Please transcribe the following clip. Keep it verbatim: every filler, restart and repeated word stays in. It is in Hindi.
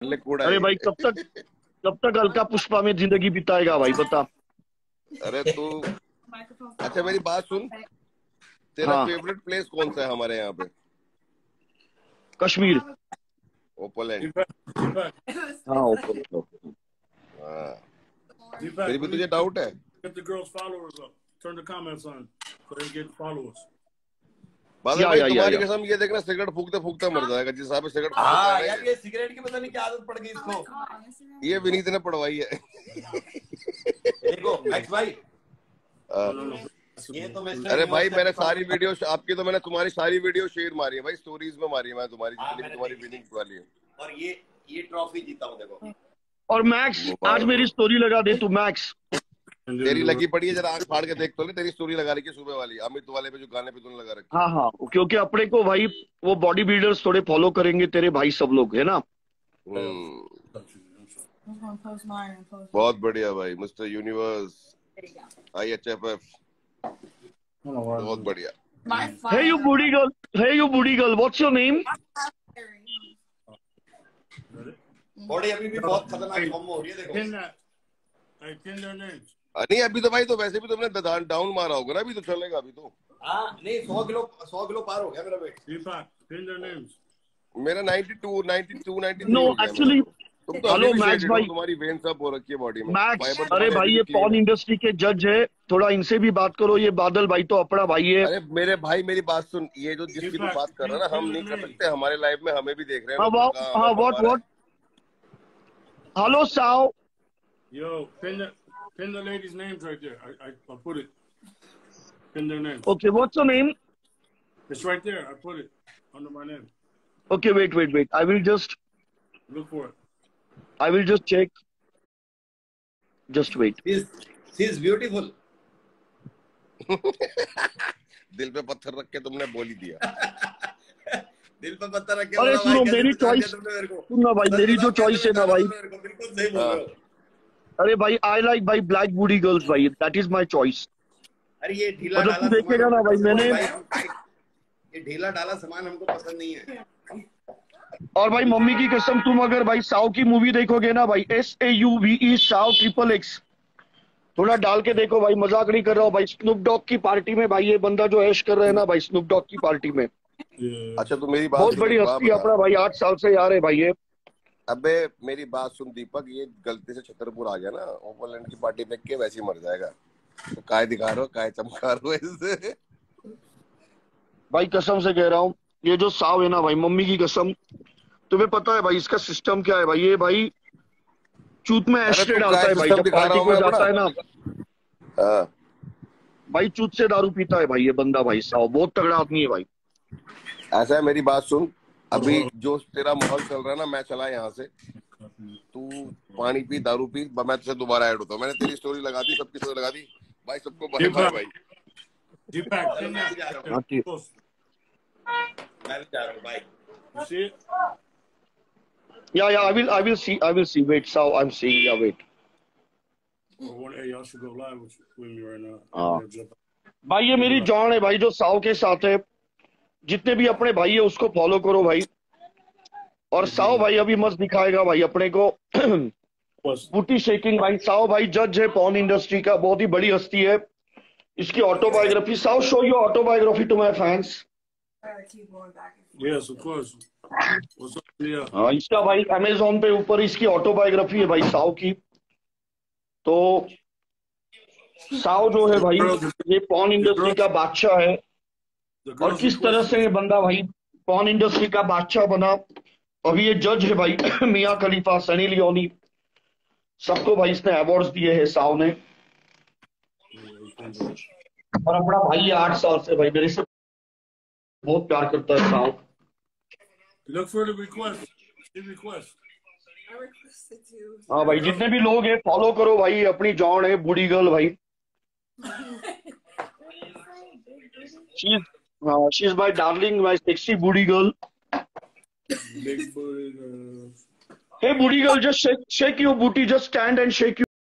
कूड़ा अरे है। भाई कब तक कब तक अलका पुष्पा में जिंदगी बिताएगा भाई बता। अरे तू अच्छा मेरी बात सुन, तेरा हाँ फेवरेट प्लेस कौन सा है हमारे यहाँ पे? कश्मीर। ओपोलैंड। हाँ ओके ओके। हाँ फिर भी तुझे डाउट है? बादल या भाई या या तुम्हारी या कसम ये देखना सिगरेट फूकते फूकते मर जाएगा जिस हिसाब से सिगरेट फूकता हाँ है यार, ना ये सिगरेट की पता नहीं क्या आदत पड़ गई इसको। ये। ये विनीत ने पढ़वाई है। देखो मैक्स भाई, हाँ। ये तो मिस्टर अरे भाई यूनिवर्स मैंने का सारी वीडियो आपकी तो मैंने तुम्हारी सारी वीडियो शेयर मारी है भाई, स्टोरीज में मारी है मैं तुम्हारी, हाँ, जितनी भी मैंने तुम्हारी देखी। विनिंग वाली है। और ये ये ट्रॉफी जीता हूँ देखो। और मैक्स आज मुबारक मेरी हो। स्टोरी लगा दे तू मैक्स। तेरी लगी पड़ी है, जरा आंख फाड़ के देख तो ले, तेरी स्टोरी लगा रखी है सुबह वाली अमित वाले पे जो गाने पे तूने लगा रखी हाँ हाँ क्योंकि अपने को भाई वो बॉडी बिल्डर्स थोड़े फॉलो करेंगे तेरे भाई सब लोग है ना। है। हम्म बहुत बढ़िया भाई, Mister Universe, I H F F, बहुत बढ़िया। Hey you booty girl, hey you booty girl, what's your name? Body अभी भी बहुत खतरनाक फॉर्म में हो रही है देखो। नहीं अभी तो भाई तो वैसे भी तुमने डाउन मारा होगा ना, अभी तो चलेगा अभी तो। हाँ नहीं, सौ किलो सौ किलो पार हो गया मेरा वेट। मेरा ninety two ninety two ninety three No, हो गया actually, मेरा तो। तुम तो हेलो अभी भी मैक्स शेडेड हो, भाई। तुम्हारी वेन सब हो रखी है बॉडी में। मैक्स फाइबर अरे तुम्हारे भाई अभी ये भी clean पॉर्न है। इंडस्ट्री के जज है, थोड़ा इनसे भी बात करो। ये बादल भाई तो अपना भाई है। अरे मेरे भाई मेरी बात सुन, ये जो जिसकी तू बात कर रहा है ना, हम नहीं कर सकते, हमारे लाइफ में हमें भी देख रहे हैं हाँ लोग, वो कहाँ हाँ हमें व्हाट फरमा रहा व्हाट हेलो साव। Yo, pin the pin the ladies' names right there. I I, I put it. Pin their names. Okay, what's your name? It's right there. I put it under my name. Okay, wait wait wait. I will just Look for it. I will just check. Just wait. She is she is beautiful. दिल पे पत्थर रख के तुमने बोल ही दिया। दिल पे पत्थर रख के अरे बोला भाई, सुनो कैसे मेरी पहचान लिया चॉइस तुमने मेरे को? सुनना भाई, सच मेरी बताओ, जो कैसे चॉइस है ना पहचाना भाई। तुमने मेरे को? बिल्कुल सही बोल रहे हो। अरे भाई आई लाइक भाई ब्लैक बूडी गर्ल्स भाई, दैट इज माय चॉइस। अरे ये ढीला मतलब डाला तू देखेगा सामान ना भाई, हमको पसंद मैंने नहीं है भाई। ये ढीला डाला सामान हमको पसंद नहीं है। और भाई मम्मी की कसम, तुम अगर भाई साव की मूवी देखोगे ना भाई, S A U V E साव ट्रिपल एक्स, थोड़ा डाल के देखो भाई, मजाक नहीं कर रहा हूँ भाई। स्नूप डॉग की पार्टी में भाई ये बंदा जो ऐश कर रहा है ना भाई, स्नूप डॉग की पार्टी में, Yeah. अच्छा तो मेरी बात बहुत सुन, बड़ी एक बात हस्ती है बता। अपना भाई, आठ साल से यार है भाई ये। अबे मेरी बात सुन दीपक, ये गलती से छतरपुर आ गया ना, ओपोलैंड की पार्टी देख के वैसे ही मर जाएगा। तो काय दिखा रहे हो, काय चमका रहे हो इससे? भाई कसम से कह रहा हूँ, ये जो साव है ना भाई, मम्मी की कसम, तुम्हें पता है भाई इसका सिस्टम क्या है भाई? ये भाई चूत में अरे एस्ट्रे तू डालता काय है भाई, सिस्टम जब दिखा रहा पार्टी हूँ को मैं जाता अपना? है ना हाँ। भाई, चूत से दारू पीता है भाई ये बंदा भाई साव, बहुत तगड़ा आदमी है भाई। ऐसा है, मेरी बात सुन, अभी जो तेरा माहौल चल रहा है ना, मैं चला यहाँ से, तू पानी पी, दारू पी, मैं तुझसे दोबारा ऐड होता हूँ। मैंने तेरी स्टोरी लगा दी, सबकी स्टोरी लगा दी भाई, सबको बाय बाय भाई। Deepak, चलो pin मैं भी that. जा रहा हूँ, हाँ ठीक। Close. मैं भी जा रहा हूँ भाई। You see it? Yeah yeah I will I will see I will see wait साव, I am seeing, yeah wait. Or one, hey, y'all should go live with, with me right now. हाँ। Yeah, jump. भाई ये मेरी जान है भाई, जो साव के साथ है, जितने भी अपने भाई है उसको फॉलो करो भाई। और साव भाई अभी मस्त दिखाएगा भाई अपने को। What's बूटी शेकिंग भाई। साव भाई जज है पॉर्न इंडस्ट्री का, बहुत ही बड़ी हस्ती है। इसकी ऑटोबायोग्राफी, साव show your autobiography to my fans. yes, of course. What's up? Yeah. हाँ इसका भाई अमेजोन पे ऊपर इसकी ऑटोबायोग्राफी है भाई साव की। तो साव जो है भाई, ये पॉर्न इंडस्ट्री का बादशाह है। The और girls किस तरह से ये बंदा भाई पॉर्न इंडस्ट्री का बादशाह बना। अभी ये जज है भाई मियां खलीफा, सनी लियोनी, सबको भाई इसने अवार्ड्स दिए हैं साव ने। और अपना भाई है आठ साल से भाई, मेरे से बहुत प्यार करता है Sao. Look for the request. See request. हाँ भाई जितने भी लोग हैं फॉलो करो भाई, अपनी जॉन है बूढ़ी गर्ल भाई। She is she is my darling, my sexy booty girl. Big booty girls. Hey booty girl, just shake shake your booty, just stand and shake your